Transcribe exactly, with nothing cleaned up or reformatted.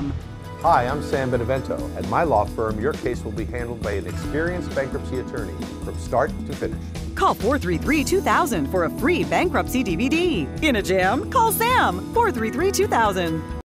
Sam. Hi, I'm Sam Benevento. At my law firm, your case will be handled by an experienced bankruptcy attorney from start to finish. Call four three three, two thousand for a free bankruptcy D V D. In a jam? Call Sam, four three three, two thousand.